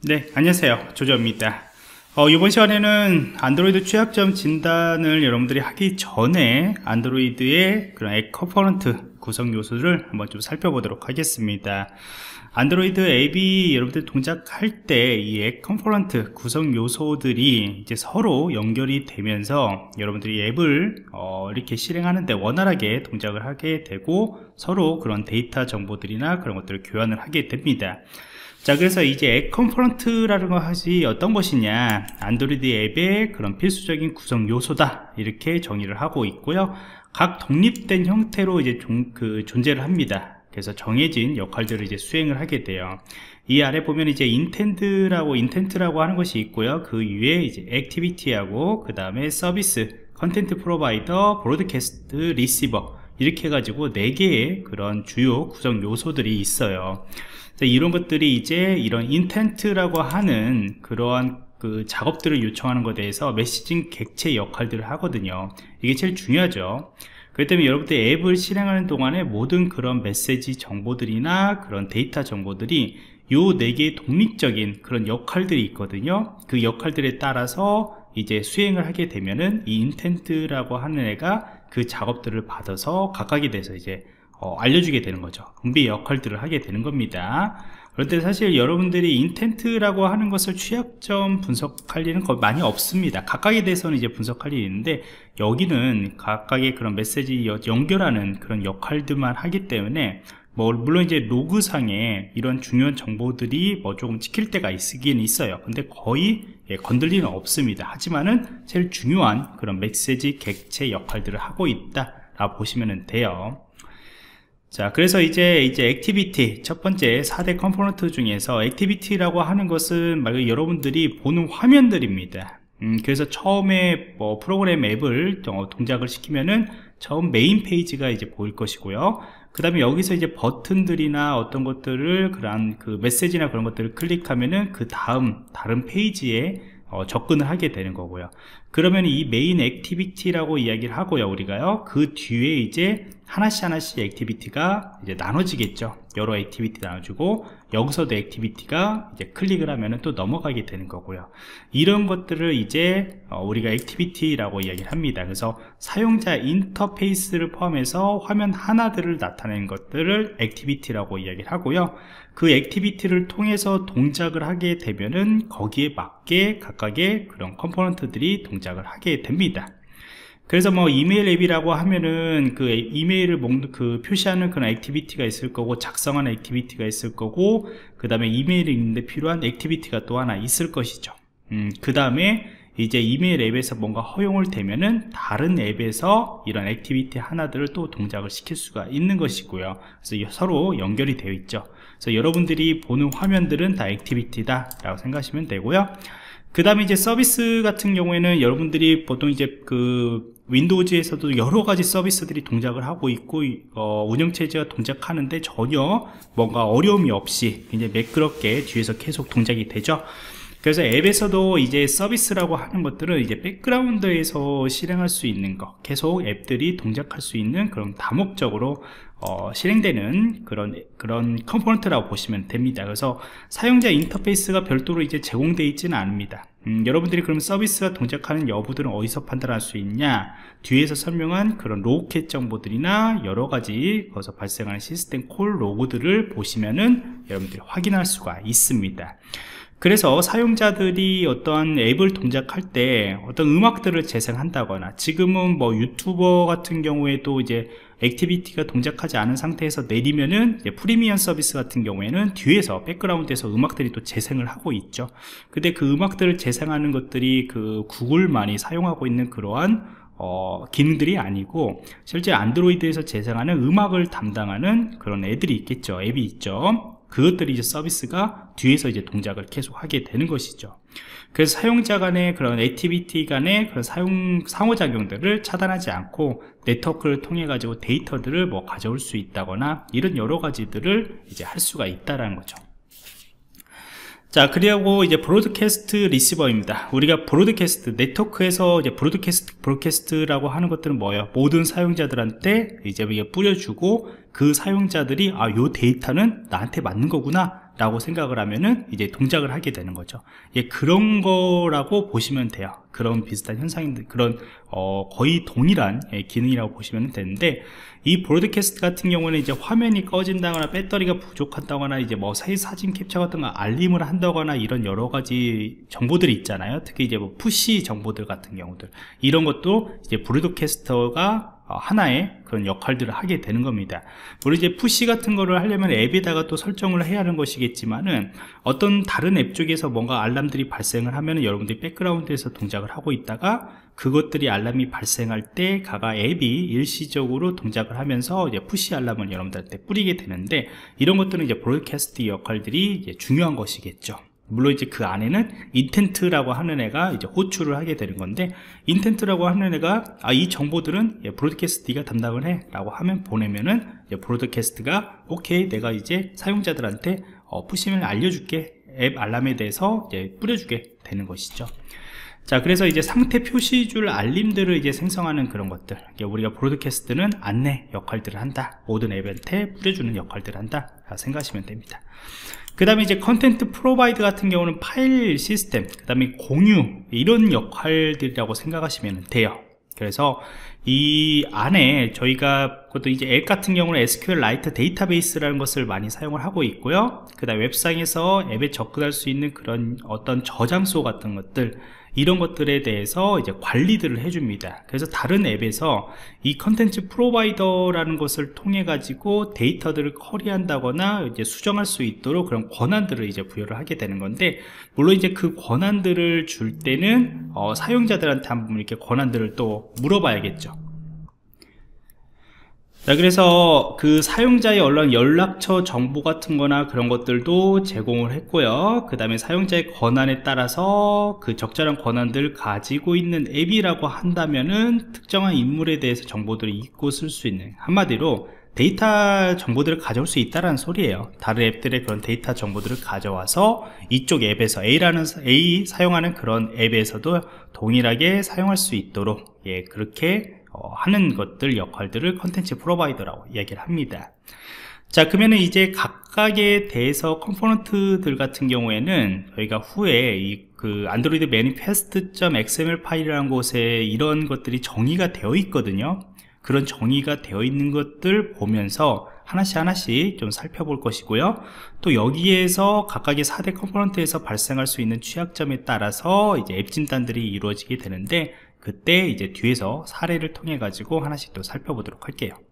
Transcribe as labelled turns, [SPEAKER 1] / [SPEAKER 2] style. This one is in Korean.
[SPEAKER 1] 네, 안녕하세요. 조조입니다. 이번 시간에는 안드로이드 취약점 진단을 여러분들이 하기 전에 안드로이드의 그런 앱 컴포넌트 구성 요소를 한번 좀 살펴보도록 하겠습니다. 안드로이드 앱이 여러분들 동작할 때 이 앱 컴포넌트 구성 요소들이 이제 서로 연결이 되면서 여러분들이 앱을 이렇게 실행하는데 원활하게 동작을 하게 되고 서로 그런 데이터 정보들이나 그런 것들을 교환을 하게 됩니다. 자, 그래서 이제 앱 컴포넌트라는 것이 어떤 것이냐, 안드로이드 앱의 그런 필수적인 구성 요소다, 이렇게 정의를 하고 있고요. 각 독립된 형태로 이제 존재를 합니다. 그래서 정해진 역할들을 이제 수행을 하게 돼요. 이 아래 보면 이제 인텐트라고 하는 것이 있고요. 그 위에 이제 액티비티하고 그 다음에 서비스, 컨텐트 프로바이더, 브로드캐스트, 리시버, 이렇게 해가지고 4개의 그런 주요 구성 요소들이 있어요. 이런 것들이 이제 이런 인텐트라고 하는 그러한 그 작업들을 요청하는 것에 대해서 메시징 객체 역할들을 하거든요. 이게 제일 중요하죠. 그렇기 때문에 여러분들 앱을 실행하는 동안에 모든 그런 메시지 정보들이나 그런 데이터 정보들이 요 4개의 독립적인 그런 역할들이 있거든요. 그 역할들에 따라서 이제 수행을 하게 되면은 이 인텐트라고 하는 애가 그 작업들을 받아서 각각에 대해서 이제 알려주게 되는 거죠. 분배 역할들을 하게 되는 겁니다. 그런데 사실 여러분들이 인텐트라고 하는 것을 취약점 분석할 일은 거의 많이 없습니다. 각각에 대해서는 이제 분석할 일이 있는데, 여기는 각각의 그런 메시지 연결하는 그런 역할들만 하기 때문에 물론 이제 로그상에 이런 중요한 정보들이 조금 찍힐 때가 있긴 있어요. 근데 거의 건들 일은 없습니다. 하지만은 제일 중요한 그런 메시지 객체 역할들을 하고 있다 라고 보시면 돼요. 자, 그래서 이제 액티비티, 첫 번째 4대 컴포넌트 중에서 액티비티라고 하는 것은 말 그대로 여러분들이 보는 화면들입니다. 그래서 처음에 프로그램 앱을 동작을 시키면은 처음 메인 페이지가 이제 보일 것이고요. 그 다음에 여기서 이제 버튼들이나 어떤 것들을 그런 그 메시지나 그런 것들을 클릭하면은 그 다른 페이지에 접근을 하게 되는 거고요. 그러면 이 메인 액티비티라고 이야기를 하고요, 우리가요. 그 뒤에 이제 하나씩 액티비티가 이제 나눠지겠죠. 여러 액티비티 나눠주고, 여기서도 액티비티가 이제 클릭을 하면은 또 넘어가게 되는 거고요. 이런 것들을 이제 우리가 액티비티라고 이야기를 합니다. 그래서 사용자 인터페이스를 포함해서 화면 하나들을 나타내는 것들을 액티비티라고 이야기를 하고요. 그 액티비티를 통해서 동작을 하게 되면은 거기에 맞게 각각의 그런 컴포넌트들이 동작을 하게 됩니다. 그래서 이메일 앱이라고 하면은 그 이메일을 표시하는 그런 액티비티가 있을 거고, 작성하는 액티비티가 있을 거고, 그 다음에 이메일이 있는데 필요한 액티비티가 또 하나 있을 것이죠. 그 다음에 이제 이메일 앱에서 뭔가 허용을 되면은 다른 앱에서 이런 액티비티 하나들을 또 동작을 시킬 수가 있는 것이고요. 그래서 서로 연결이 되어 있죠. 그래서 여러분들이 보는 화면들은 다 액티비티다 라고 생각하시면 되고요. 그 다음에 이제 서비스 같은 경우에는 여러분들이 보통 이제 그 윈도우즈에서도 여러 가지 서비스들이 동작을 하고 있고, 운영체제가 동작하는데 전혀 뭔가 어려움이 없이 굉장히 매끄럽게 뒤에서 계속 동작이 되죠. 그래서 앱에서도 이제 서비스라고 하는 것들은 이제 백그라운드에서 실행할 수 있는 거, 계속 앱들이 동작할 수 있는 그런 다목적으로 실행되는 그런 컴포넌트라고 보시면 됩니다. 그래서 사용자 인터페이스가 별도로 이제 제공되어 있지는 않습니다. 여러분들이 그럼 서비스가 동작하는 여부들은 어디서 판단할 수 있냐? 뒤에서 설명한 그런 로우캣 정보들이나 여러 가지 거기서 발생하는 시스템 콜 로그들을 보시면은 여러분들이 확인할 수가 있습니다. 그래서 사용자들이 어떤 앱을 동작할 때 어떤 음악들을 재생한다거나, 지금은 유튜버 같은 경우에도 이제 액티비티가 동작하지 않은 상태에서 내리면은 이제 프리미엄 서비스 같은 경우에는 뒤에서 백그라운드에서 음악들이 또 재생을 하고 있죠. 근데 그 음악들을 재생하는 것들이 그 구글만이 사용하고 있는 그러한 기능들이 아니고, 실제 안드로이드에서 재생하는 음악을 담당하는 그런 애들이 있겠죠. 앱이 있죠. 그것들이 이제 서비스가 뒤에서 이제 동작을 계속 하게 되는 것이죠. 그래서 사용자 간의 그런 액티비티 간의 그런 상호작용들을 차단하지 않고 네트워크를 통해 가지고 데이터들을 가져올 수 있다거나, 이런 여러 가지들을 이제 할 수가 있다라는 거죠. 자, 그리고 이제 브로드캐스트 리시버입니다. 우리가 브로드캐스트, 네트워크에서 이제 브로드캐스트라고 하는 것들은 뭐예요? 모든 사용자들한테 이제 뿌려주고, 그 사용자들이 요 데이터는 나한테 맞는 거구나 라고 생각을 하면은 이제 동작을 하게 되는 거죠. 예, 그런 거라고 보시면 돼요. 그런 비슷한 현상인데, 그런 거의 동일한 기능이라고 보시면 되는데, 이 브로드캐스트 같은 경우는 이제 화면이 꺼진다거나 배터리가 부족하다거나 이제 뭐 사진 캡처 같은 거 알림을 한다거나 이런 여러 가지 정보들이 있잖아요. 특히 이제 뭐 푸시 정보들 같은 경우들, 이런 것도 이제 브로드캐스터가 하나의 그런 역할들을 하게 되는 겁니다. 물론 이제 푸시 같은 거를 하려면 앱에다가 또 설정을 해야 하는 것이겠지만은, 어떤 다른 앱 쪽에서 뭔가 알람들이 발생을 하면은 여러분들이 백그라운드에서 동작을 하고 있다가 그것들이 알람이 발생할 때 가가 앱이 일시적으로 동작을 하면서 이제 푸시 알람을 여러분들한테 뿌리게 되는데, 이런 것들은 이제 브로드캐스트 역할들이 이제 중요한 것이겠죠. 물론 이제 그 안에는 인텐트라고 하는 애가 이제 호출을 하게 되는 건데, 인텐트라고 하는 애가 이 정보들은 브로드캐스트가 담당을 해 라고 하면 보내면은 이제 브로드캐스트가 오케이, 내가 이제 사용자들한테 푸시를 알려줄게, 앱 알람에 대해서 이제 뿌려주게 되는 것이죠. 자, 그래서 이제 상태 표시줄 알림들을 이제 생성하는 그런 것들, 우리가 브로드캐스트는 안내 역할들을 한다, 모든 앱한테 뿌려주는 역할들을 한다 생각하시면 됩니다. 그 다음에 이제 컨텐트 프로바이드 같은 경우는 파일 시스템, 그 다음에 공유, 이런 역할들이라고 생각하시면 돼요. 그래서 이 안에 저희가 그것도 이제 앱 같은 경우는 SQLite 데이터베이스라는 것을 많이 사용을 하고 있고요. 그 다음에 웹상에서 앱에 접근할 수 있는 그런 어떤 저장소 같은 것들, 이런 것들에 대해서 이제 관리들을 해줍니다. 그래서 다른 앱에서 이 컨텐츠 프로바이더라는 것을 통해 가지고 데이터들을 커리한다거나 이제 수정할 수 있도록 그런 권한들을 이제 부여를 하게 되는 건데, 물론 이제 그 권한들을 줄 때는 사용자들한테 한번 이렇게 권한들을 또 물어봐야겠죠. 자, 그래서 그 사용자의 언론 연락처 정보 같은 거나 그런 것들도 제공을 했고요. 그 다음에 사용자의 권한에 따라서 그 적절한 권한들을 가지고 있는 앱이라고 한다면은 특정한 인물에 대해서 정보들을 읽고 쓸 수 있는, 한마디로 데이터 정보들을 가져올 수 있다는 소리예요. 다른 앱들의 그런 데이터 정보들을 가져와서 이쪽 앱에서 A 사용하는 그런 앱에서도 동일하게 사용할 수 있도록, 예, 그렇게 하는 것들, 역할들을 컨텐츠 프로바이더라고 이야기를 합니다. 자, 그러면은 이제 각각에 대해서 컴포넌트들 같은 경우에는 저희가 후에 그 안드로이드 manifest.xml 파일이라는 곳에 이런 것들이 정의가 되어 있거든요. 그런 정의가 되어 있는 것들 보면서 하나씩 좀 살펴볼 것이고요. 또 여기에서 각각의 4대 컴포넌트에서 발생할 수 있는 취약점에 따라서 이제 앱 진단들이 이루어지게 되는데, 그때 이제 뒤에서 사례를 통해 가지고 하나씩 또 살펴보도록 할게요.